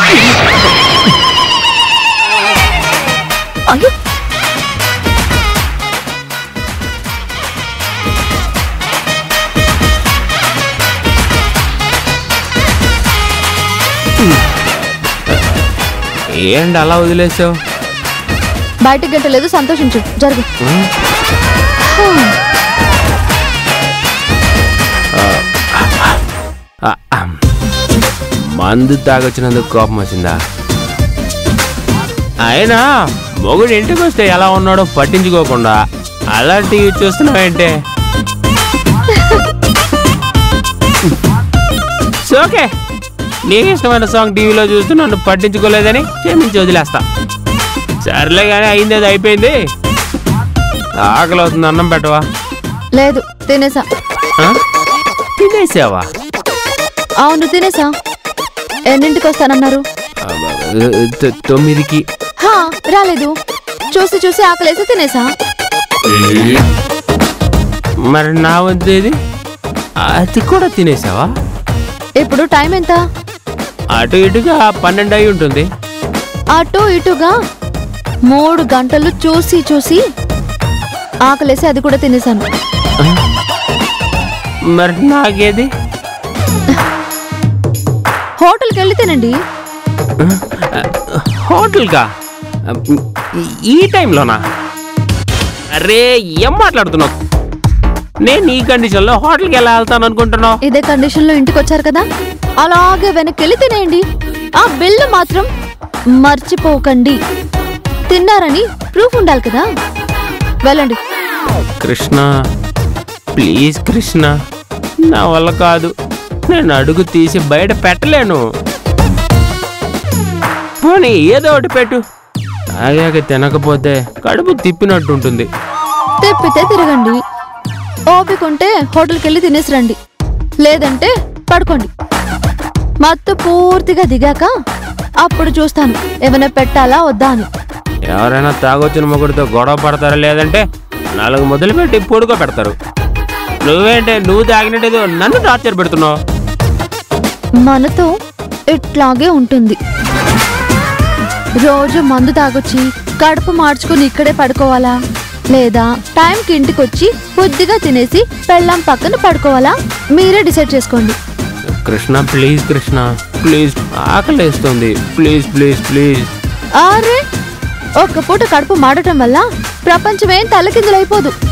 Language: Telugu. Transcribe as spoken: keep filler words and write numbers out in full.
అయ్యో ఏంటి అలా వదిలేసావు? బయటకు గంటలేదు, సంతోషించు. జరుగు. మందు తాగొచ్చినందుకు కోపం వచ్చిందా? అయినా మొగుడు ఇంటికి వస్తే ఎలా ఉన్నాడో పట్టించుకోకుండా అలా టీవీ చూస్తున్నావేంటే? ఓకే, నీకు ఇష్టమైన సాంగ్ టీవీలో చూస్తూ నన్ను పట్టించుకోలేదని క్షమించి వదిలేస్తా. సర్లే కానీ అయింది, అది అయిపోయింది. ఆకలి అవుతుంది, అన్నం పెట్టవా? లేదు, తినేసా. తినేసావా? అవును, తినేసా. ఎన్నింటికి వస్తానన్నారు? తొమ్మిదికి. రాలేదు, చూసి చూసి ఆకలేసి తినేసా. మరి నా వద్దేది? అది కూడా తినేసావా? ఇప్పుడు టైం ఎంత? అటు ఇటుగా పన్నెండు అయి ఉంటుంది. అటు ఇటుగా మూడు గంటలు చూసి చూసి ఆకలేసి అది కూడా తినేసాను. మరి నాకేది? హోటల్కి వెళ్ళి తినండి. హోటల్కా? ఈ టైంలోనా? అరే ఏం మాట్లాడుతున్నావు? నేను ఈ కండిషన్లో హోటల్కి ఎలా వెళ్తాను అనుకుంటున్నావు? ఇదే కండిషన్లో ఇంటికి వచ్చారు కదా, అలాగే వెనక్కి వెళ్ళి తినేయండి. ఆ బిల్లు మాత్రం మర్చిపోకండి. తిన్నారని ప్రూఫ్ ఉండాలి కదా. వెళ్ళండి. కృష్ణ ప్లీజ్ కృష్ణ, నా వల్ల కాదు. నేను అడుగు తీసి బయట పెట్టలేను. పోనీ ఏదో ఒకటి పెట్టు. తాగాక తినకపోతే కడుపు తిప్పినట్టు ఉంటుంది. తిప్పితే తిరగండి. ఓపిక ఉంటే హోటల్కి వెళ్ళి తినేసి రండి, లేదంటే పడుకోండి. మత్తు పూర్తిగా దిగాక అప్పుడు చూస్తాను ఏమైనా పెట్టాలా వద్దా అని. ఎవరైనా తాగొచ్చిన మొగుడితో గొడవ పడతారా, లేదంటే నాలుగు మొదలు పెట్టి పొడుకో పెడతారు. నువ్వేంటే నువ్వు తాగినట్టేదో నన్ను టార్చర్ పెడుతున్నావు. మనతో ఇట్లాగే ఉంటుంది. రోజు మందు తాగొచ్చి కడుపు మార్చుకుని ఇక్కడే పడుకోవాలా, లేదా టైంకి ఇంటికి వచ్చి కొద్దిగా తినేసి పెళ్ళాం పక్కన పడుకోవాలా? మీరే డిసైడ్ చేసుకోండి. కృష్ణ ప్లీజ్ కృష్ణ ప్లీజ్, ఆకలేస్తుంది. Please please please. అరే ఒక్క పూట కడుపు మాడటం వల్ల ప్రపంచమేం తలకిందులైపోదు.